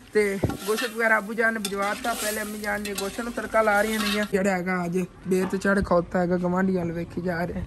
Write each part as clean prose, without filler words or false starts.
ਤੇ ਗੋਸ਼ਤ ਵਗੈਰਾ ਅਬੂ ਜਾਨ ਨੇ ਭਜਵਾਤਾ। ਪਹਿਲੇ ਅੰਮੀ ਜਾਨ ਨੇ ਗੋਸ਼ਤ ਨੂੰ ਤੜਕਾ ਲਾ ਰਹੀਆਂ ਨੇ। ਜਿਹੜਾ ਹੈਗਾ ਅੱਜ ਬੇਤ ਚੜ ਖੋਤਾ ਹੈਗਾ ਗਵਾਂਢੀਆਂ ਵੱਲ ਵੇਖੀ ਜਾ ਰਹੇ।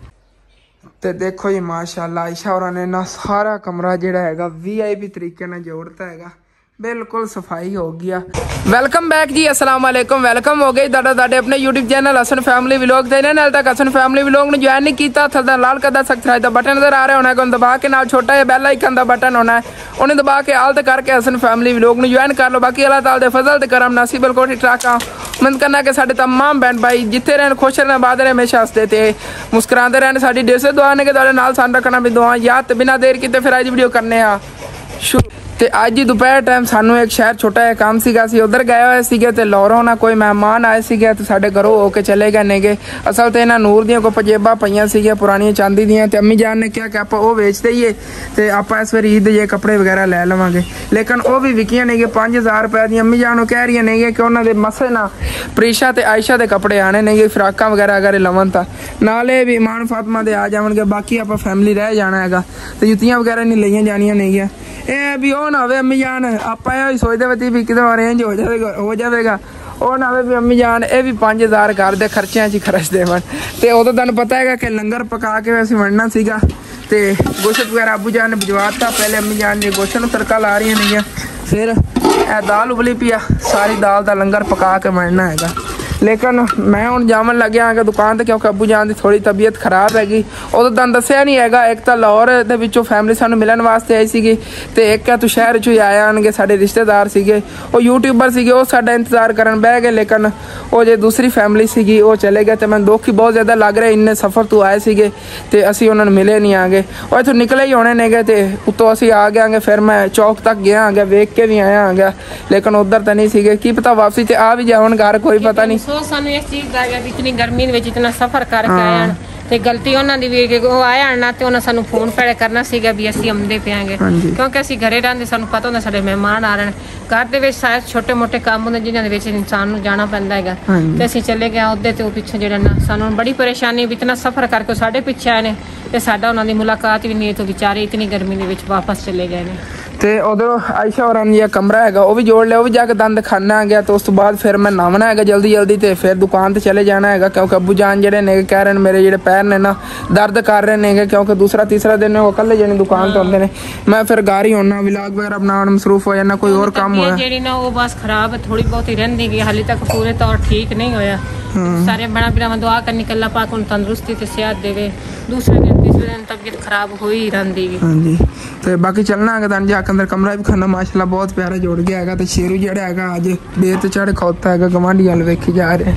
ਤੇ ਦੇਖੋ ਜੀ ਮਾਸ਼ਾਅੱਲਾ ਆਇਸ਼ਾ ਹੋਰਾਂ ਨੇ ਨਾ ਸਾਰਾ ਕਮਰਾ ਜਿਹੜਾ ਹੈਗਾ VIP ਤਰੀਕੇ ਨਾਲ ਜੋੜਤਾ ਹੈਗਾ। बिल्कुल सफाई हो गया। वेलकम बैक जी, अस्सलाम वालेकुम। वेलकम हो गई ਤੁਹਾਡੇ ਆਪਣੇ YouTube channel Hasan family vlog ਤੇ ਨਾਲ ਤੱਕ ਹਸਨ ਫੈਮਿਲੀ ਵਲੌਗ ਨੂੰ ਜੁਆਇਨ ਨਹੀਂ ਕੀਤਾ ਥੱਲੇ ਲਾਲ ਕਦਾ ਸਬਸਕ੍ਰਾਈਬ ਦਾ ਬਟਨ ਨਜ਼ਰ ਆ ਰਿਹਾ ਹੋਣਾ, ਉਹਨੂੰ ਦਬਾ ਕੇ ਨਾਲ ਛੋਟਾ ਜਿਹਾ ਬੈਲ ਆਈਕਨ ਦਾ ਬਟਨ ਹੋਣਾ ਹੈ, ਉਹਨੂੰ ਦਬਾ ਕੇ ਆਲ ਤੇ ਕਰਕੇ ਹਸਨ ਫੈਮਿਲੀ ਵਲੌਗ ਨੂੰ ਜੁਆਇਨ ਕਰ ਲਓ। ਬਾਕੀ ਅੱਲਾਹ ਤਾਲਾ ਦੇ ਫਜ਼ਲ ਤੇ ਕਰਮ ਨਾਲ ਅਸੀਂ ਬਿਲਕੁਲ ਠੀਕ ਠਾਕ ਆ। उम्मीद करना कि साढ़े तमाम बहन भाई जिथे रहन खुश रहने आबाद रहे हमेशा हंसते थे मुस्कुराते रहने। साडी दिल से दुआ ने कि तुहाडे नाल सान रखना भी दुआ याद। तो बिना देर किते फिर आज वीडियो करने शुरू। ਤੇ ਅੱਜ ਦੁਪਹਿਰ ਟਾਈਮ ਸਾਨੂੰ ਇੱਕ ਸ਼ਹਿਰ ਛੋਟਾ ਜਿਹਾ ਕੰਮ ਸੀਗਾ, ਅਸੀਂ ਉਧਰ ਗਏ ਹੋਏ ਸੀਗੇ ਤੇ ਲਾਹੌਰੋਂ ਨਾ ਕੋਈ ਮਹਿਮਾਨ ਆਏ ਸੀਗੇ ਤੇ ਸਾਡੇ ਘਰੋਂ ਹੋ ਕੇ ਚਲੇ ਗਏ ਨੇਗੇ। ਅਸਲ ਤੇ ਇਹਨਾਂ ਨੂਰ ਦੀਆਂ ਕੋਈ ਪਜੇਬਾਂ ਪਈਆਂ ਸੀਗੀਆਂ ਪੁਰਾਣੀਆਂ ਚਾਂਦੀ ਦੀਆਂ ਤੇ ਅੰਮੀ ਜਾਨ ਨੇ ਕਿਹਾ ਕਿ ਆਪਾਂ ਉਹ ਵੇਚ ਦਈਏ ਤੇ ਆਪਾਂ ਇਸ ਵਾਰ ਈਦ ਦੇ ਕੱਪੜੇ ਵਗੈਰਾ ਲੈ ਲਵਾਂਗੇ। ਲੇਕਿਨ ਉਹ ਵੀ ਵਿਕੀਆਂ ਨੇਗੇ 5000 ਰੁਪਏ ਦੀਆਂ। ਅੰਮੀ ਜਾਨ ਨੂੰ ਕਹਿ ਰਹੀਆਂ ਨੇਗੇ ਕਿ ਉਹਨਾਂ ਦੇ ਮਸੇ ਨਾ ਪ੍ਰੀਸ਼ਾ ਤੇ ਆਇਸ਼ਾ ਦੇ ਕੱਪੜੇ ਆਣੇ ਨੇਗੇ, ਫਰਾਕਾਂ ਵਗੈਰਾ ਅਗਰ ਲਵਨ ਤਾਂ ਨਾਲੇ ਵੀ ਇਮਾਨ ਫਾਤਮਾ ਦੇ ਆ ਜਾਣਗੇ। ਬਾਕੀ ਆਪਾਂ ਫੈਮਿਲੀ ਰਹਿ ਜਾਣਾ ਹੈਗਾ ਤੇ ਜੁੱਤੀਆਂ ਵਗੈਰਾ ਨਹੀਂ ਲਈਆਂ ਜਾਣੀਆਂ ਨੇਗੀਆਂ। ਇਹ ਵੀ ਉਹ ਨਾ ਹੋਵੇ ਅੰਮੀ ਜਾਨ ਆਪਾਂ ਇਹ ਸੋਚਦੇ ਵਤੀ ਵੀ ਕਿਦੋਂ ਅਰੇਂਜ ਹੋ ਜਾਵੇਗਾ ਉਹ ਨਾ ਹੋਵੇ ਵੀ ਅੰਮੀ ਜਾਨ ਇਹ ਵੀ 5000 ਘਰ ਦੇ ਖਰਚਿਆਂ 'ਚ ਖਰਚ ਦੇਵਣ। ਤੇ ਉਦੋਂ ਤੁਹਾਨੂੰ ਪਤਾ ਹੈਗਾ ਕਿ ਲੰਗਰ ਪਕਾ ਕੇ ਅਸੀਂ ਵੰਡਣਾ ਸੀਗਾ ਤੇ ਗੋਸ਼ਤ ਵਗੈਰਾ ਅਬੂ ਜਾਨ ਨੇ ਭਜਵਾਤਾ। ਪਹਿਲੇ ਅੰਮੀ ਜਾਨ ਨੇ ਗੋਸ਼ਤ ਨੂੰ ਤੜਕਾ ਲਾ ਰਹੀਆਂ ਨੇਗੀਆਂ, ਫਿਰ ਇਹ ਦਾਲ ਉਬਲੀ ਪਈ ਆ, ਸਾਰੀ ਦਾਲ ਦਾ ਲੰਗਰ ਪਕਾ ਕੇ ਵੰਡਣਾ ਹੈਗਾ। लेकिन मैं हुण जावन लग गया हाँ दुकान ते क्योंकि अबू जान की थोड़ी तबीयत खराब हैगी। उदों तुहानूं दस्सिया नहीं हैगा, एक तो लाहौर दे विचों फैमिली सानूं मिलण वास्ते आई सीगी ते एक तो शहर चों ही आए आणगे साडे रिश्तेदार सीगे, वो यूट्यूबर सीगे, वो साडा इंतजार करन बह गए। लेकिन वो जो दूसरी फैमिली सीगी वो चले गए तो मैं दुख ही बहुत ज़्यादा लग रहा। इन्ने सफ़र तो आए सीगे ते असीं उन्हां नूं मिले नहीं आगे, वो इत्थों निकले ही होने नेगे ते उत्तों असीं आ गए आगे। फिर मैं चौक तक गया आगे, वेख के भी आया आगे, लेकिन उधर तो नहीं सीगे, की पता वापसी ते आ भी जावन घर, कोई पता नहीं। इतनी गर्मी में इतना सफर करके आया ते गलती उन्होंने भी कि वो आया ना तो उन्होंने सानू फोन पहले करना सीगा भी असीं आउंदे पियांगे, क्योंकि असीं घरे रहंदे सानू पता हुंदा साडे मेहमान आ रहे हैं। घर दे विच सारे छोटे मोटे काम हुंदे जिन्हां दे विच इंसान नूं जाना पैंदा हैगा ते असीं चले गए उधर ते पिछे जेड़ा ना सानू बड़ी परेशानी भी इतना सफर करके साडे पिछे आए ने ते साडा उन्हां दी मुलाकात भी नहीं, तो बेचारे इतनी गर्मी दे विच वापस चले गए ने। ਤੇ ਉਧਰੋਂ ਆਇਸ਼ਾ ਹੋਰਾਂ ਦਾ ਕਮਰਾ ਹੈਗਾ ਉਹ ਵੀ ਜੋੜ ਲਿਆ, ਉਹ ਵੀ ਜਾ ਕੇ ਦੰਦ ਖਾਨਾ ਆ ਗਿਆ। ਤੇ ਉਸ ਤੋਂ ਬਾਅਦ ਫਿਰ ਮੈਂ ਨਹਾਉਣਾ ਹੈਗਾ ਜਲਦੀ ਜਲਦੀ ਤੇ ਫਿਰ ਦੁਕਾਨ ਤੇ ਚਲੇ ਜਾਣਾ ਹੈਗਾ, ਕਿਉਂਕਿ ਅਬੂ ਜਾਨ ਜਿਹੜੇ ਨੇ ਕਹਿ ਰਹੇ ਨੇ ਮੇਰੇ ਜਿਹੜੇ ਪੈਰ ਨੇ ਨਾ ਦਰਦ ਕਰ ਰਹੇ ਨੇ, ਕਿਉਂਕਿ ਦੂਸਰਾ ਤੀਸਰਾ ਦਿਨ ਉਹ ਇਕੱਲੇ ਜਣੇ ਦੁਕਾਨ ਤੇ ਹੁੰਦੇ ਨੇ। ਮੈਂ ਫਿਰ ਘਰ ਹੀ ਹੋਣਾ, ਵਲੌਗ ਵਗੈਰਾ ਬਣਾਉਣ ਮਸਰੂਫ ਹੋ ਜਾਣਾ, ਕੋਈ ਹੋਰ ਕੰਮ ਹੋਇਆ ਜਿਹੜੀ ਨਾ ਉਹ ਬਸ ਖਰਾਬ ਥੋੜੀ ਬਹੁਤ ਹੀ ਰਹਿੰਦੀ ਗਈ, ਹਾਲੇ ਤੱਕ ਪੂਰੇ ਤੌਰ ਠੀਕ ਨਹੀਂ ਹੋਇਆ। ਸਾਰੇ ਬੜਾ ਬਿਰਾ ਦੁਆ ਕਰਨੀ ਕਿ ਅੱਲਾਹ ਪਾਕ ਨੂੰ ਤੰਦਰੁਸਤੀ ਤੇ ਸਿਹਤ ਦੇਵੇ। दूसरे दिन तीसरे दिन तबीयत खराब हो ही रही। हाँ जी, तो बाकी चलना है तुम जाके अंदर कमरा भी खाना माशाल्लाह बहुत प्यारा जोड़ गया है। तो शेरू जड़ा है अज बेत चढ़ खौता है गवांढियां वेखी जा रहे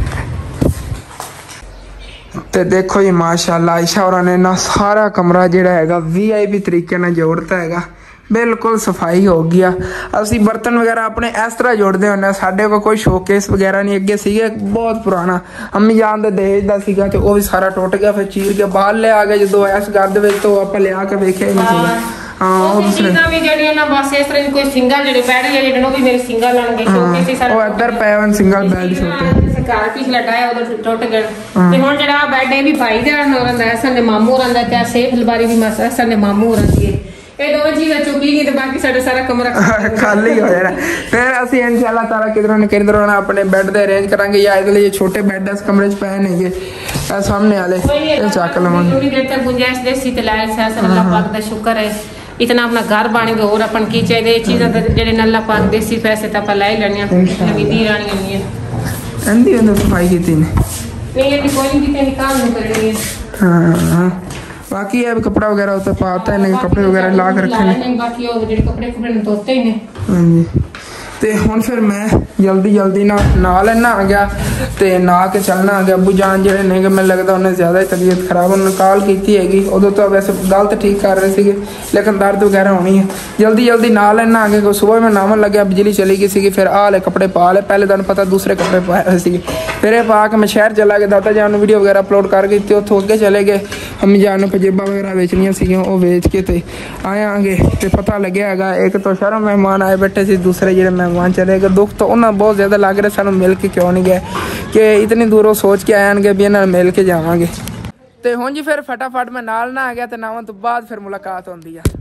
तो देखो जी माशाल्लाह आयशा होरां ने ना सारा कमरा जड़ा है VIP तरीके नाल जोड़ता है, बिल्कुल सफाई हो गया। असी बर्तन वगैरह अपने इस तरह जोड़ते होने, साढ़े को कोई शोकेस वगैरह नहीं, अगे सीगे बहुत पुराना अम्मी जान दे दहेज दा सीगा ते वो भी सारा टुट गया। फिर चीर के बाहर ले आ गए जो इस घर दे विच तो आपां लिया के वेखिया ही नहीं सीगा। हां वो दूसरे भी जेडी ना बस इस तरह कोई सिंगल जेडे बैठ गए जेडे भी मेरे सिंगल लणगे शोकेस ही सारा वो इधर पैवन सिंगल बेड छोटे कार पिछला टाया उधर टुट गए ते हुन जेड़ा बेड है भी भाई दा रंदा है, सन दे मामू रंदा ते सेफ अलबारी भी मासा सन दे मामू रंदी है। ये दो चीज़ चुकी नहीं तो बाकी साढ़े सारा कमरा खाली हो जाना। फिर असं इंशाल्लाह ताला किधरों न किधरों ना अपने बेड दे अरेंज करांगे, या इधर ये छोटे बेड इस कमरे च पए नेगे सामने वाले ये चक लवांगे। थोड़ी देर तक गुंजाइश देसी ते लाए से अल्लाह पाक दा शुक्र है इतना अपना घर बन गया। और अपन की चाहिए चीज़ां जेडे अल्लाह पाक देसी पैसे तो आप ला ही लेने नवीं दी रानी नहीं है एंदी अंदर सफाई कीती ने नहीं ये कोई नहीं कीते निकाल नहीं करनी है। हां बाकी है कपड़ा वगैरह होता पाता है, कपड़े वगैरह ला के रखे ने, बाकी वो जेडे कपड़े धोते ही ने। हां जी ਤੇ ਹੁਣ ਫਿਰ ਮੈਂ ਜਲਦੀ ਨਾਲ ਲੈਣਾ ਆ ਗਿਆ ਤੇ ਨਹਾ ਕੇ ਚੱਲਣਾ ਆ ਗਿਆ। ਅਬੂ ਜਾਨ ਜਿਹੜੇ ਨੇ ਮੈਨੂੰ ਲੱਗਦਾ ਉਹਨੇ ਜ਼ਿਆਦਾ ਹੀ ਤਬੀਅਤ ਖਰਾਬ ਉਹਨਾਂ ਕਾਲ ਕੀਤੀ ਹੈਗੀ। ਉਦੋਂ ਤਾਂ ਵੈਸੇ ਗਲਤ ਠੀਕ ਕਰ ਰਹੇ ਸੀਗੇ ਲੇਕਿਨ ਦਰਦ ਵਗੈਰਾ ਹੋਣੀ ਹੈ। ਜਲਦੀ ਨਾਲ ਲੈਣਾ ਆ ਗਿਆ। ਸਵੇਰ ਮੈਂ ਨਾਵਣ ਲੱਗਿਆ ਬਿਜਲੀ ਚਲੀ ਗਈ ਸੀਗੀ, ਫਿਰ ਆਹ ਲੈ ਕੱਪੜੇ ਪਾ ਲਏ। ਪਹਿਲੇ ਤੁਹਾਨੂੰ ਪਤਾ ਦੂਸਰੇ ਕੱਪੜੇ ਪਾਏ ਹੋਏ ਸੀਗੇ, ਫਿਰ ਇਹ ਪਾ ਕੇ ਮੈਂ ਸ਼ਹਿਰ ਚਲਾ ਗਿਆ। ਦਾਦਾ ਜਾਨ ਨੂੰ ਵੀਡੀਓ ਵਗੈਰਾ ਅਪਲੋਡ ਕਰ ਗਈ ਤੇ ਉੱਥੋਂ ਅੱਗੇ ਚਲੇ ਗਏ। ਅੰਮੀ ਜਾਨ ਨੂੰ ਪਜੇਬਾਂ ਵਗੈਰਾ ਵੇਚਣੀਆਂ ਸੀਗੀਆਂ ਉਹ ਵੇਚ ਕੇ ਤੇ ਆਇਆਂਗੇ ਤੇ ਪਤਾ ਲੱਗਿਆ ਹੈਗਾ ਇੱਕ ਤੋਂ ਸ਼ਹਿਰੋਂ ਮਹਿਮਾਨ ਆਏ ਬੈਠੇ ਸੀ, ਦੂਸਰੇ ਜਿਹੜੇ ਮਹਿਮਾਨ चले गए। दुख तो उन्हें बहुत ज़्यादा लग रहा सानू मिल के क्यों नहीं गए कि इतनी दूरों सोच के आएंगे भी इन्हें मिल के जावांगे। तो हुण जी फिर फटाफट मैं नाल ना आ गया तो नावन तो बाद फिर मुलाकात होंदी है।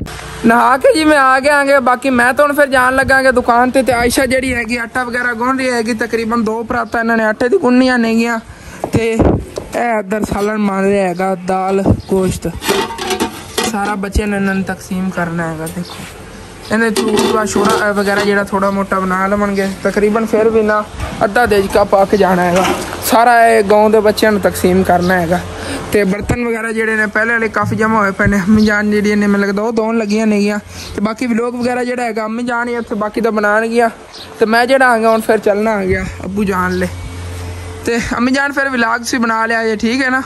नहा के जी मैं आ गया आगे। बाकी मैं तो फिर जान लगा दुकान ते आयशा जी हैगी आटा वगैरह गुन रही हैगी। तकरीबन 2 पराता इन्होंने आटे की गुननिया नहीं गया। ते इधर सालन मान रहा है, दाल गोश्त सारा बच्चे ने इन्होंने तकसीम करना है। देखो इन्हें फ्रूट शोरा वगैरह जो थोड़ा मोटा बना लवेंगे। तकरीबन फिर भी ना अद्धा देजका पा के जाना है, सारा गाँव के बच्चों तकसीम करना है। तो बर्तन वगैरह जोड़े ने पहले वाले काफ़ी जमा हुए पे ने। अम्मी जान जी ने मैंने लगता वो धोन लगियां नहीं गया। तो बाकी व्लॉग वगैरह जोड़ा है अम्मी जान ही उत्थे बाकी तो बना गया। तो मैं जोड़ा आ गया हूँ फिर चलना आ गया अबू जान ले। तो अम्मी जान फिर व्लॉग से बना लिया ये, ठीक है ना।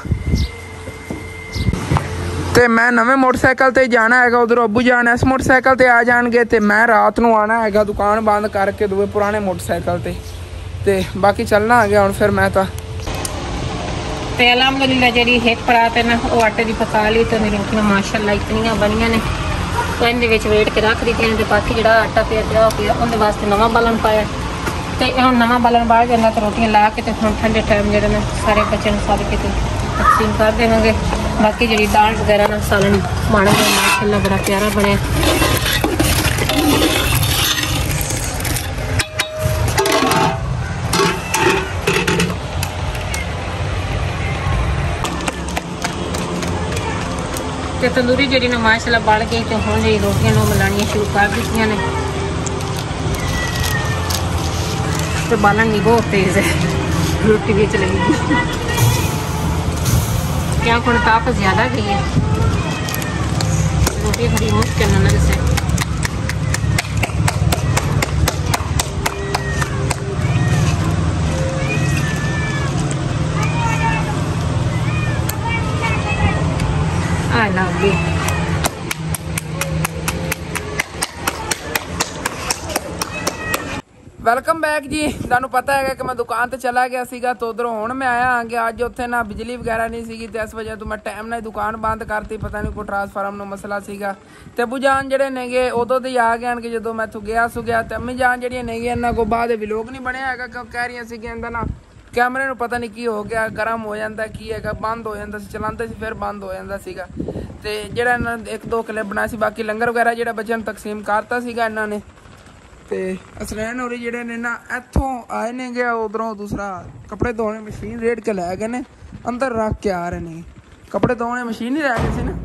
तो मैं नवे मोटरसाइकिल ते जाना है, उधर अबू जान इस मोटरसाइकिल ते आ जाएंगे। तो मैं रात को आना है दुकान बंद करके दूए पुराने मोटरसाइकिल ते। तो बाकी चलना आ गया हूँ फिर मैं। तो अलहमदुलिल्लाह जी एक परात है ना वो आटे की पका ली। तो मेरी रोटियां माशाअल्लाह इतनी बनिया ने। तो इन्हें वेट के रख दी। तो बाकी जो आटा पिया पिया पिया उनके वास्ते नवा बालन पाया। तो हम नवा बालन बाल जाना। तो रोटियां ला के हम ठंडे टाइम जो सारे बच्चों सारे कितने तकसीम कर देंगे। बाकी जी दाल वगैरह ना सालन माड़ा माशाअल्लाह बड़ा प्यारा बनया। तो तंदूरी जी ने माशाअल्लाह बल गई। तो हम जी रोटियां मिलानियां शुरू कर दी ने। तो बालन नहीं बहुत तेज है, रोटी भी चलेगी क्या को ताकत ज़्यादा गई है। रोटी बड़ी मुश्किल है ना जैसे। I love you. Welcome back जी। तुहानू पता है कि मैं दुकान ते चला गया सीगा। तो उधरों हुण मैं आया आ गया। अज उत्थे ना बिजली वगैरह नहीं सीगी। तो इस वजह तो मैं टाइम नाल दुकान बंद करती। पता नहीं कोई ट्रांसफार्म नो मसला सीगा। ते अबू जान जेडे नेगे उदों ते आ गए कि जदों मैं गया सुगया। ते अम्मी जान जेहड़ियां नेगी इन्हां को बाद व्लॉग नहीं बनया हैगा। क्यों कह रही सी कि ना कैमरे नूं पता नहीं की हो गया, गर्म हो जाता की है, बंद हो जाता चलाते फिर बंद हो जाता सीगा। ते जेहड़ा इन्हां ने 1-2 क्लिप बनाया सी। बाकी लंगर वगैरह जेहड़ा बच्चों तकसीम करता सीगा इन्हां ने। तो असलैन होरी जेडे ने ना इत्थों आए ने गया उधरों दूसरा कपड़े धोने मशीन रेड के लै गए ने अंदर रख के आ रहे ने। कपड़े धोने मशीन ही रह गई सी ना।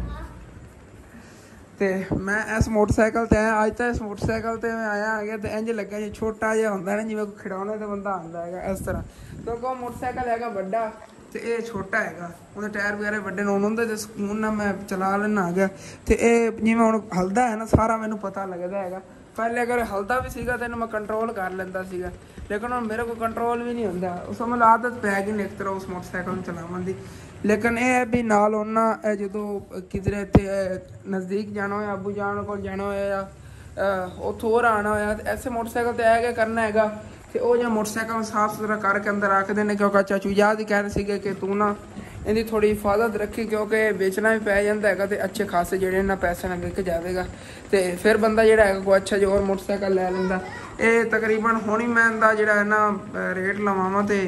तो मैं इस मोटरसाइकिल ते आया। अज तो इस मोटरसाइकिल ते मैं आया आ गया। तो इंज लगा जी छोटा जिहा होंदा ना जिवें कोई खिडौने ते बंदा आंदा है इस तरह। क्योंकि वो मोटरसाइकिल है बड़ा तो ये छोटा है। उन्हें टायर वगैरह बड़े ने उन्होंने तो सकून ना मैं चला लेना आ गया। तो ये जिवें हुण हलदा है ना सारा मैनू पता लगता है। पहले अगर हलदा भी सीगा तो मैं कंट्रोल कर लेंदा सीगा। लेकिन हुण मेरे को कंट्रोल भी नहीं होंदा। उस मतलब आदत पै गई एक तरह उस मोटरसाइकिल में चलावन दी। लेकिन यह है भी नाल उन्ना जो किधरे इत्थे नज़दीक जाना हो अबू जान को जाना हो या उत्थों होर आना होया ऐसे मोटरसाइकिल तो है करना है। तो वह जो मोटरसाइकिल साफ सुथरा करके अंदर रखते हैं। क्योंकि चाचू याद ही कह रहे थे कि तू ना इनकी थोड़ी हिफाजत रखी क्योंकि बेचना भी पै जाता है। तो अच्छे खासे जोड़े इन्होंने पैसे ना विक जाएगा। तो फिर बंदा जोड़ा है कोई अच्छा जो और मोटरसाइकिल लै लेंदा। ये तकरीबन हुण ही मैं इनका जोड़ा है ना रेट लवावां तो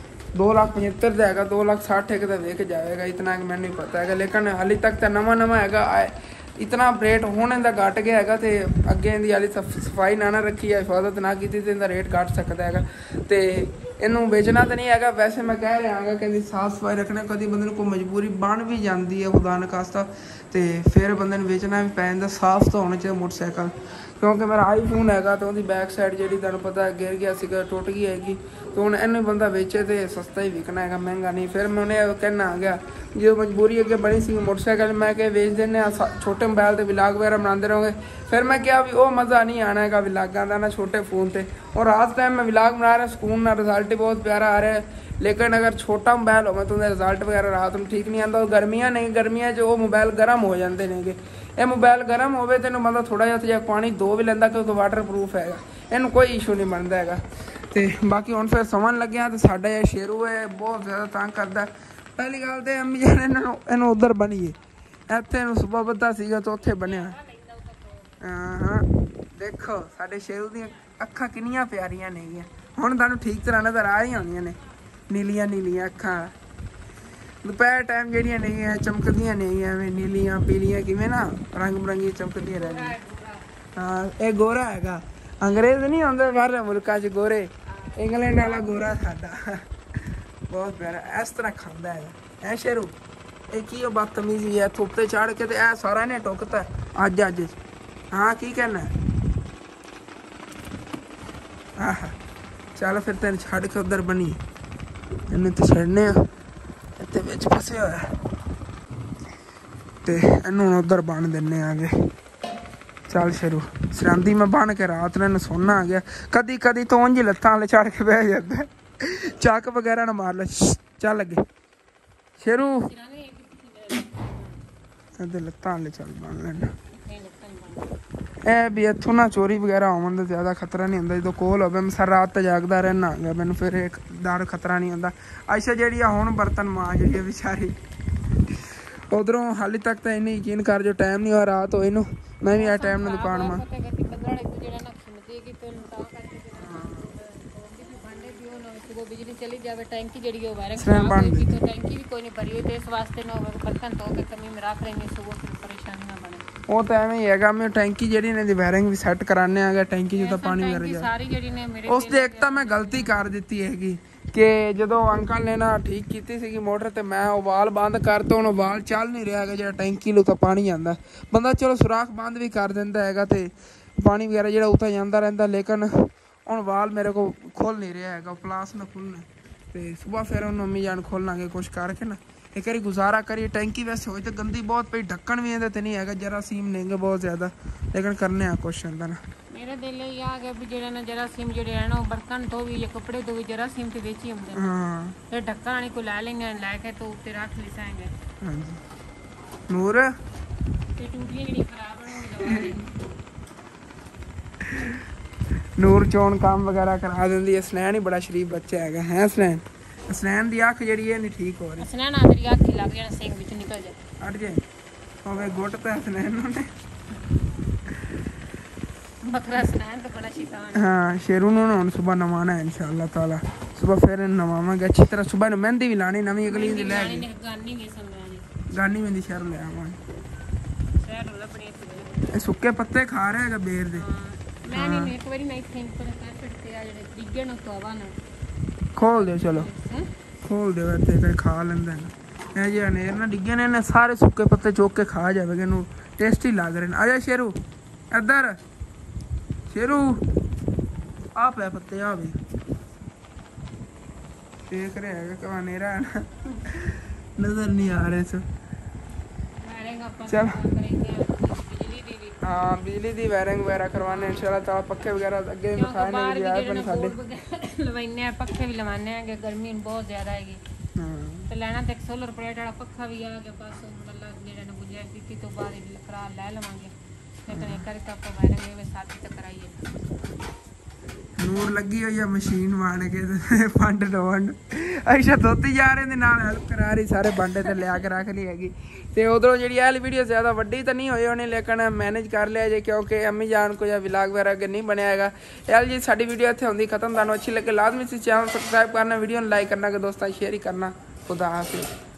2,75,000 का है। 2,60,000 एक तो विक जाएगा इतना मैंने नहीं पता है। लेकिन हाली तक तो नवा है इतना रेट होने का घट गया है। तो अगे इनकी हाली सफाई ना रखी है हिफाजत ना की तो इनका रेट घट सकता है। तो इनू बेचना तो नहीं है। वैसे मैं कह रहा हाँ कि साफ सफाई रखना कभी बंदे को मजबूरी बन भी जाती है खुदा न खास्ता। तो फिर बंदे बेचना भी पै जाता। साफ तो होना चाहिए मोटरसाइकिल। क्योंकि मेरा आईफोन है तो बैक साइड जी तुहानू पता गिर गया सीगा टुट गई हैगी। तो हुण इन्हू बंदा बेचे तो सस्ता ही विकना है महंगा नहीं। फिर मैं उन्हें कहना आ गया जो मजबूरी अगे बनी सी मोटरसाइकिल मैं क्या बेच देने छोटे मोबाइल तो विलाग वगैरह बनाते रहोगे। फिर मैं क्या भी वो मज़ा नहीं आना है विलागां का ना छोटे फोन से। और आज टाइम मैं विलाग बना रहा सुकून ना रिजल्ट ही बहुत प्यारा आ रहा है। लेकिन अगर छोटा मोबाइल हो तो रिजल्ट वगैरह रात में ठीक नहीं आता। और गर्मियाँ नहीं गर्मियाँ जो मोबाइल गर्म हो जाते हैं। ये मोबाइल गर्म हो तो मतलब थोड़ा जिहा पानी धो भी लेंदा क्योंकि वाटर प्रूफ है। इनू कोई इशू नहीं बनता है। तो बाकी हुण फिर समन लगे तो साडा जिहा शेरू है बहुत ज़्यादा तंग करता। पहली गल तो अम्मी जान इन्हू उधर बनीए इत्थे इन्हू सुबह बद्धा सीगा तो उत्थे बनिया। हाँ देखो साडे शेरू दी अखां किन्नियां प्यारियां नेगियां। हुण तुहानू ठीक तरह नज़र आ रही होंदियां ने नीलियां नीलियां अखां। ਦੁਪਹਿਰ ਟਾਈਮ ਜਿਹੜੀਆਂ ਨਹੀਂ ਹੈ ਚਮਕਦੀਆਂ ਨਹੀਂ ਐਵੇਂ ਨੀਲੀਆਂ ਪੀਲੀਆਂ ਕਿਵੇਂ ਨਾ ਰੰਗ ਬਰੰਗੀ ਚਮਕਦੀਆਂ ਰਹਿੰਦੀਆਂ। ਹਾਂ ਇਹ ਗੋਰਾ ਹੈਗਾ, ਅੰਗਰੇਜ਼ ਨਹੀਂ ਆਉਂਦੇ ਬਾਹਰ ਮੁਲਕਾਂ 'ਚ ਗੋਰੇ, ਇੰਗਲੈਂਡ ਵਾਲਾ ਗੋਰਾ ਸਾਡਾ ਬਹੁਤ ਪਿਆਰਾ ਇਸ ਤਰ੍ਹਾਂ ਖਾਂਦਾ ਹੈਗਾ। ਐ ਸ਼ੇਰੂ ਇਹ ਕੀ ਉਹ ਬਦਤਮੀਜ਼ੀ ਹੈ, ਧੁੱਪ ਤੇ ਚੜ੍ਹ ਕੇ ਤੇ ਇਹ ਸਾਰਾ ਨੇ ਟੁੱਕਤਾ ਅੱਜ। ਹਾਂ ਕੀ ਕਹਿਣਾ ਆਹ ਚੱਲ ਫਿਰ ਤੈਨੂੰ ਛੱਡ ਕੇ ਉੱਧਰ ਬਣੀ, ਇਹਨੂੰ ਤੇ ਛੱਡਨੇ ਆ, ਇੱਥੇ ਵਿੱਚ ਫਸਿਆ ਹੋਇਆ ਤੇ ਇਹਨੂੰ ਹੁਣ ਉੱਧਰ ਬੰਨ ਦਿੰਨੇ ਆਗੇ। ਚੱਲ ਸ਼ੇਰੂ ਸਰਹੰਦੀ ਮੈਂ ਬੰਨ ਕੇ ਰਾਤ ਨੂੰ ਇਹਨੂੰ ਸੋਨਾ ਆ ਗਿਆ। ਕਦੀ ਕਦੀ ਤੋਂ ਉਂਝ ਲੱਤਾਂ ਵਾਲੇ ਚੜ ਕੇ ਬਹਿ ਜਾਂਦਾ, ਚੱਕ ਵਗੈਰਾ ਨਾ ਮਾਰ ਲੈ। ਚੱਲ ਅੱਗੇ ਸ਼ੇਰੂ, ਇਹਦੇ ਲੱਤਾਂ ਵਾਲੇ ਚੱਲ ਬੰਨ ਲੈਣਾ। ਇਹ ਵੀ ਇੱਥੋਂ ਨਾ ਚੋਰੀ ਵਗੈਰਾ ਹੋਣ ਦਾ ਜ਼ਿਆਦਾ ਖਤਰਾ ਨਹੀਂ ਹੁੰਦਾ, ਜਦੋਂ ਕੋਲ ਹੋਵੇ ਮੈਂ ਸਾਰੀ ਰਾਤ ਜਾਗਦਾ ਰਹਿਣਾ ਹੈਗਾ, ਮੈਨੂੰ ਫਿਰ ਇੱਕ ਡਰ ਖਤਰਾ ਨਹੀਂ ਹੁੰਦਾ। ਅੱਛਾ ਜਿਹੜੀ ਆ ਹੁਣ ਬਰਤਨ ਮਾਂ ਜਿਹੜੀ ਆ ਵਿਚਾਰੀ ਉਧਰੋਂ ਹਾਲੇ ਤੱਕ ਤਾਂ ਇਹਨੇ ਯਕੀਨ ਕਰ ਜੋ ਟਾਈਮ ਨਹੀਂ ਹੋਇਆ ਰਾਤ ਹੋਏ ਨੂੰ, ਮੈਂ ਵੀ ਆ ਟਾਈਮ ਨਾਲ ਦੁਕਾਨ ਮਾਂ बिजली चली जाए टैंकी जी वायरिंग खराब होगी तो टैंकी भी कोई नहीं भरी हुई, तो इस वास्ते ना बर्तन धो के कमी में रख रहे सुबह फिर परेशानी ना बने। ਉਹ ਤਾਂ ਐਵੇਂ ਹੀ ਹੈਗਾ, ਮੈਂ ਟੈਂਕੀ ਜਿਹੜੀ ਨੇ ਦੀ ਵਾਇਰਿੰਗ ਵੀ ਸੈੱਟ ਕਰਾਣੇ ਆ ਗਿਆ, ਟੈਂਕੀ ਜਦੋਂ ਪਾਣੀ ਵਰ ਗਿਆ ਸਾਰੀ ਜਿਹੜੀ ਨੇ ਮੇਰੇ ਉਸ ਦੇ ਇੱਕ ਤਾਂ ਮੈਂ ਗਲਤੀ ਕਰ ਦਿੱਤੀ ਹੈਗੀ ਕਿ ਜਦੋਂ ਅੰਕਲ ਨੇ ਨਾ ਠੀਕ ਕੀਤੀ ਸੀਗੀ ਮੋਟਰ ਤੇ ਮੈਂ ਉਹ ਵਾਲ ਬੰਦ ਕਰਤਾ, ਹੁਣ ਵਾਲ ਚੱਲ ਨਹੀਂ ਰਿਹਾ ਹੈਗਾ, ਜਿਹੜਾ ਟੈਂਕੀ ਨੂੰ ਤਾਂ ਪਾਣੀ ਜਾਂਦਾ ਬੰਦਾ ਚਲੋ ਸੁਰਾਖ ਬੰਦ ਵੀ ਕਰ ਦਿੰਦਾ ਹੈਗਾ ਤੇ ਪਾਣੀ ਵਗੈਰਾ ਜਿਹੜਾ ਉੱਥੇ ਜਾਂਦਾ ਰਹਿੰਦਾ, ਲੇਕਿਨ ਹੁਣ ਵਾਲ ਮੇਰੇ ਕੋਲ ਖੁੱਲ ਨਹੀਂ ਰਿਹਾ ਹੈਗਾ, ਪਲਾਸ ਨਾ ਖੁੱਲਣਾ ਤੇ ਸੁਬਾਹ ਫਿਰ ਉਹਨੂੰ ਮੰਮੀ ਜਾਨ ਖੋਲਾਂਗੇ ਕੁਛ ਕਰਕੇ ਨਾ ਇੱਕ ਵਾਰੀ ਗੁਜ਼ਾਰਾ ਕਰੀ। ਟੈਂਕੀ ਵੈਸੇ ਹੋਈ ਤਾਂ ਗੰਦੀ ਬਹੁਤ ਪਈ, ਢੱਕਣ ਵੀ ਇਹਦੇ ਤੇ ਨਹੀਂ ਹੈਗਾ, ਜਰਾਸੀਮ ਨੇਗੇ ਬਹੁਤ ਜ਼ਿਆਦਾ, ਲੇਕਿਨ ਕਰਨੇ ਆ ਕੁਛ ਹੁੰਦਾ ਨਾ। ਮੇਰੇ ਦਿਲ ਇਹ ਆ ਗਿਆ ਵੀ ਜਿਹੜਾ ਨਾ ਜਰਾਸੀਮ ਜਿਹੜੇ ਹੈ ਨਾ ਉਹ ਬਰਤਨ ਤੋਂ ਵੀ ਜਾਂ ਕੱਪੜੇ ਤੋਂ ਵੀ ਜਰਾਸੀਮ ਤੇ ਵਿੱਚ ਹੀ ਹੁੰਦੇ ਨੇ। ਹਾਂ ਤੇ ਢੱਕਣ ਵਾਲੀ ਕੋ ਲੈ ਲੈਂਗੇ, ਲੈ ਕੇ ਤੋਂ ਉੱਤੇ ਰੱਖ ਲੈ ਸਾਂਗੇ। ਹਾਂਜੀ ਨੂਰ ਤੇ ਟੂਟੀਆਂ ਜਿਹੜੀ ਖਰਾਬ ਹੋਣਗੀ ਨੂਰ ਚੋਣ ਕੰਮ ਵਗੈਰਾ ਕਰਾ ਦਿੰਦੀ ਹੈ। ਸਨੈਨ ਹੀ ਬੜਾ ਸ਼ਰੀਫ ਬੱਚਾ ਹੈਗਾ ਹੈ। ਸਨੈਨ ਸਨੈਨ ਦੀ ਅੱਖ ਜਿਹੜੀ ਹੈ ਨਹੀਂ ਠੀਕ ਹੋ ਰਹੀ, ਸਨੈਨ ਆਂਦੀ ਅੱਖ ਹੀ ਲੱਗ ਜਾਣਾ, ਸਿੰਘ ਵਿੱਚ ਨਿਕਲ ਜਾਏ ਅੜ ਜਾਏ ਹੋਵੇ ਗੁੱਟ ਤੇ ਸਨੈਨ ਨੂੰ ਨੇ ਬਕਰਾ ਸਨੈਨ ਤਾਂ ਬੜਾ ਸ਼ੈਤਾਨ। ਹਾਂ ਸ਼ੇਰੂ ਨੂੰ ਹੁਣ ਸਵੇਰ ਨਵਾਣਾ ਹੈ ਇਨਸ਼ਾਅੱਲਾ ਤਾਲਾ, ਸਵੇਰ ਫਿਰ ਨਵਾਵਾਂਗੇ ਅੱਛੀ ਤਰ੍ਹਾਂ। ਸਵੇਰ ਨੂੰ ਮਹਿੰਦੀ ਵੀ ਲਾਣੀ ਨਵੀਂ ਅਗਲੀ ਦੀ ਲੈ ਕੇ ਗਾਨੀ ਮਹਿੰਦੀ ਸ਼ਹਿਰ ਲੈ ਆਵਾਂਗੇ। ਇਹ ਸੁੱਕੇ ਪੱਤੇ ਖਾ ਰਿਹਾ ਹੈਗਾ ਬੇਰ ਦੇ। ਮੈਂ ਨਹੀਂ ਇੱਕ ਵਾਰੀ ਮੈਂ ਥਿੰਕ ਪਰ ਕਰ ਛੱਡਤੇ ਆ ਜਿਹੜੇ ਡਿੱਗੇ ਨਾ ਤੋਵਾ ਨਾ ਖੋਲ ਦਿਓ, ਚਲੋ ਖੋਲ ਦਿਓ ਇੱਥੇ ਫਿਰ ਖਾ ਲੈਂਦਾ ਇਹ ਜੇ ਅਨੇਰ ਨਾ ਡਿੱਗੇ ਨੇ, ਇਹਨੇ ਸਾਰੇ ਸੁੱਕੇ ਪੱਤੇ ਚੁੱਕ ਕੇ ਖਾ ਜਾਵੇਗਾ, ਇਹਨੂੰ ਟੇਸਟੀ ਲੱਗ ਰਹੇ ਨੇ। ਆ ਜਾ ਸ਼ੇਰੂ ਇੱਧਰ, ਸ਼ੇਰੂ ਆ ਪਿਆ ਪੱਤੇ ਆ ਵੀ ਦੇਖ ਰਿਹਾ ਹੈਗਾ ਕਿ ਹਨੇਰਾ ਹੈ ਨਾ ਨਜ਼ਰ ਨਹੀਂ ਆ ਰਿਹਾ ਸੋ चल हाँ बिजली दी वायरिंग वगैरह करवाने इंशाल्लाह ताला, पक्खे वगैरह अगे दिखाने भी यार बन साडे लवाने पक्खे भी लवाने हैं, गर्मी बहुत ज्यादा हैगी तो लेना ते एक सोलर प्लेट वाला पक्खा भी आ गया बस मतलब जेड़ा ने गुंजाइश की तो बाद करा ले लवांगे, लेकिन एक करके आप वायरिंग में साथ तक कराइए। ਨੂਰ ਲੱਗੀ ਹੋਈ ਆ ਮਸ਼ੀਨ ਵਾਣ ਕੇ ਫੰਡ ਡਵੰਡ ਅੱਛਾ ਧੋਤੀ ਜਾ ਰਹੇ ਦੇ ਨਾਲ ਹੈਲਪ ਕਰਾ ਰਹੀ, ਸਾਰੇ ਬਾਂਡੇ ਤੇ ਲਿਆ ਕੇ ਰੱਖ ਲਈ ਹੈਗੀ। ਤੇ ਉਧਰੋਂ ਜਿਹੜੀ ਇਹ ਵੀਡੀਓ ਜ਼ਿਆਦਾ ਵੱਡੀ ਤਾਂ ਨਹੀਂ ਹੋਈ ਹੋਣੀ, ਲੇਕਿਨ ਮੈਨੇਜ ਕਰ ਲਿਆ ਜੇ ਕਿਉਂਕਿ ਅੰਮੀ ਜਾਨ ਕੋ ਜਾਂ ਵਲੌਗ ਵਗੈਰਾ ਅੱਗੇ ਨਹੀਂ ਬਣਿਆ ਹੈਗਾ। ਇਹ ਜੀ ਸਾਡੀ ਵੀਡੀਓ ਇੱਥੇ ਹੁੰਦੀ ਖਤਮ। ਤੁਹਾਨੂੰ ਅੱਛੀ ਲੱਗੇ ਲਾਜ਼ਮੀ ਸੀ ਚੈਨਲ ਸਬਸਕ੍ਰਾਈਬ ਕਰਨਾ, ਵੀਡੀਓ ਨੂੰ ਲਾਈਕ ਕਰਨਾ, ਕਿ ਦੋਸਤਾਂ ਸ਼ੇਅਰ ਹੀ ਕਰਨਾ। खुदा हाफिज़।